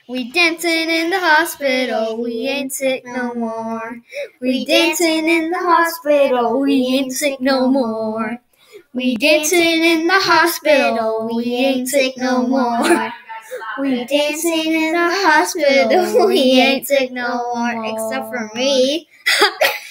We dancing in the hospital, we ain't sick no more. We dancing in the hospital, we ain't sick no more. We dancing in the hospital, we ain't sick no more. We dancing in the hospital, we ain't sick no more, except for me.